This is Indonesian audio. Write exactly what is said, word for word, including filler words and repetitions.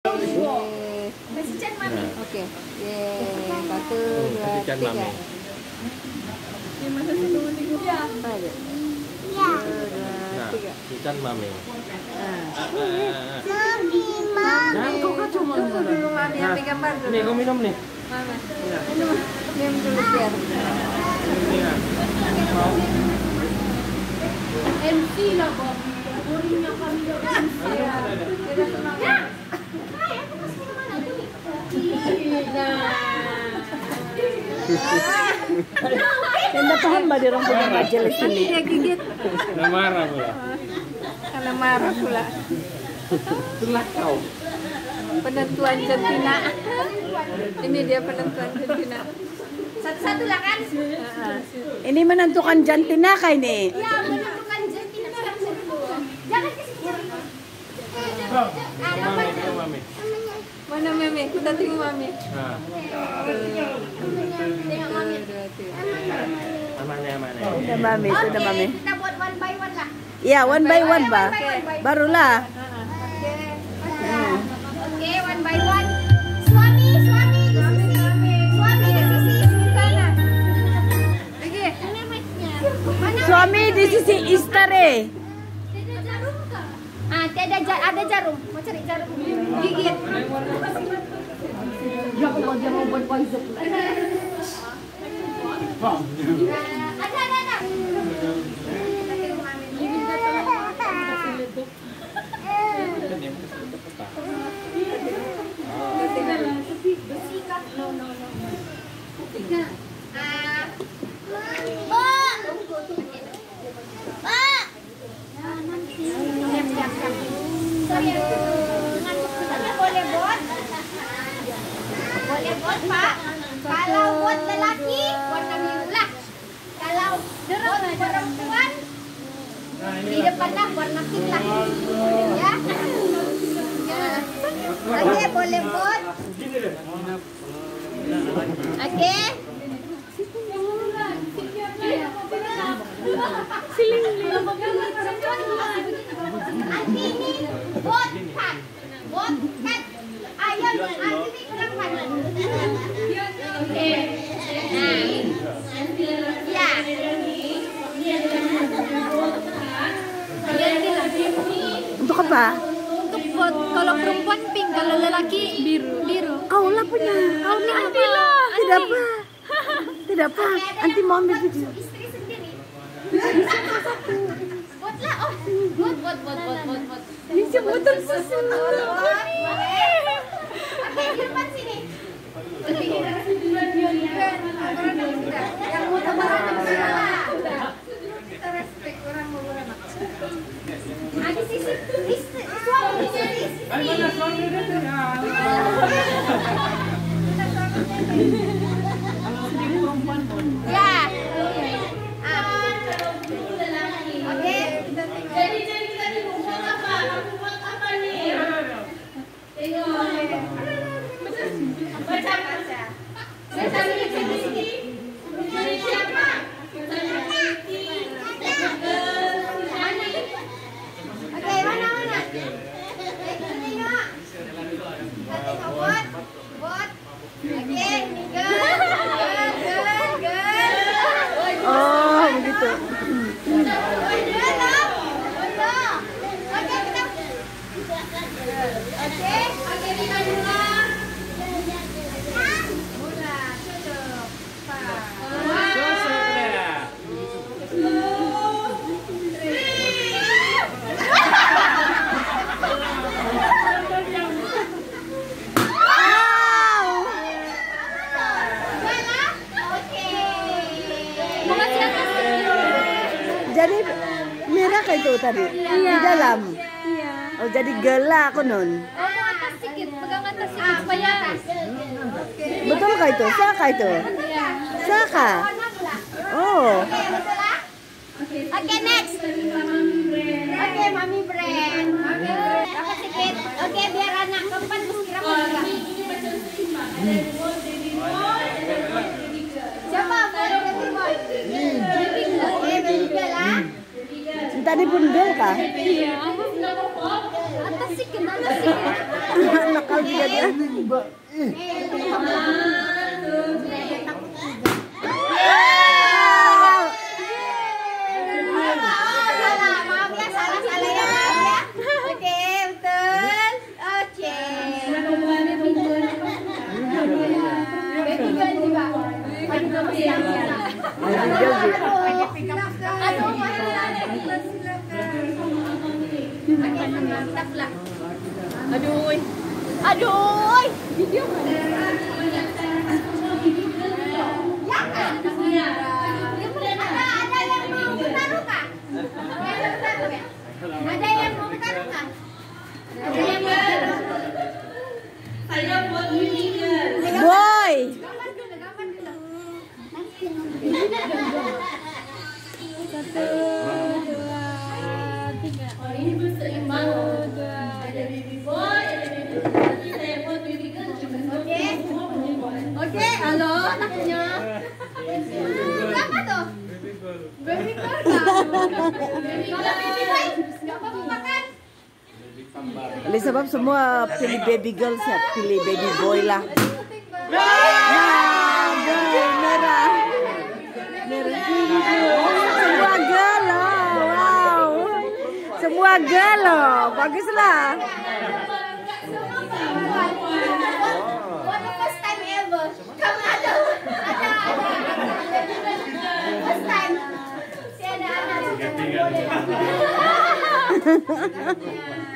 Kasih Chan Mami. Oke. Yeay. Satu, dua, Kasih Chan tiga. Mami. Ini masa satu tiga. Ya. Ayo. Ya. Nah, Chan Mami. Nah, kok kau cuma tunggu dulu Mami ambil gambar dulu. Nih, kau minum nih. Mama. Minum. Minum dulu biar. Iya. Mau. M C lah Bob. Boringnya kami M C ya. Tidak tenang. Ya. Tenda paham ba dia orang punya majelis ini? Dia gigit. Nah, marah pula. Karena marah pula. Itulah kau. Penentuan jantina. Ini dia penentuan jantina. Satu-satu lah kan? Ini menentukan jantina kah ini? Ya, menentukan jantina. Jangan ke sini. Mami, ke Mami. Mana Mami? Kita tengok Mami. Nah, Tengok Mami. amannya amannya. Udah mami, itu udah mami. Kita buat one by one lah. Iya, one by one ba? Barulah. Oke. Oke, one by one. Suami, suami di sisi. Suami di sisi sana. Oke. Ini mic-nya. Mana? Suami di sisi istri. Tidak jarum kah? Ah, tidak jar ada jarum. Mau cari jarum. Gigit. Ya Allah, dia mau buat wajib. Ada, ada, ada. No, no, no. Tiga. Ah. Mbak. Mbak. Siap, siap, siap. Sambil boleh bot? Boleh bot, Pak? Kalau buat lelaki, warna biru lah. Kalau buat perempuan, di depan lah warna pink lah. Ya. Oke, boleh bot. Oke. Nanti ini bot cut. Bot cut. Ayo, nanti ini kurang panas. Oke. Nah. Ya. Untuk apa? Untuk bot kalau perempuan pink, kalau lelaki biru. Biru. Kau lah punya. Kau ni ambillah. Tidak apa. Tidak apa. Nanti mau ambil video. Istri sendiri. Bot lah. Oh, bot, bot, bot, bot, bot, bot. Ini botol susu. Oke, di depan sini. Yang mau tabaran kita respect orang mau beranak. Ah, di sisi istri, suami di sisi istri. Ya. Ah. Oke. Jadi jadi kita buat apa? Buat apa nih? Tengok. Baca baca. Baca di sini. Dari siapa? Oke, mana mana? Tengok. Tengok bot. Bot. Oke, girl. Girl, girl. Oh, begitu. Oke, oke kita ulang. Udah, cukup. Jadi merah kayak itu tadi di dalam. Iya. Oh, jadi gela aku nun. Oh, mau atas sedikit, pegang atas sedikit supaya. Betul kah itu? Saka itu? Iya. Saka. Oh. Oke, betul lah. Oke, next. Oke, mami brand. Mami brand. Apa sedikit? Oke, biar anak keempat berkira juga. Siapa? Boleh baby boy. Oke, baby girl lah. Tadi pun bel kah? Iya. Atas sedikit, atas sedikit. Nakal takut juga dia. Aduh, aduh, video ada yang mau taruh kah? Ada yang mau saya buat ini. Boy. Gambar dulu, gambar dulu. Satu, dua, tiga. Oh ini berseimbang. Ada baby boy, ada baby girl. Nanti saya buat baby girl. Oke, oke. Halo, anaknya. Siapa tuh? Baby girl. Baby girl. Baby boy, nggak apa-apa makan. Oleh sebab semua pilih baby girl, siap pilih baby boy lah. Nah, boy, merah. Merah. Semua girl loh, wow. Semua girl loh, baguslah. What the first time ever? Kamu ada, ada, ada. First time. Si ada anak.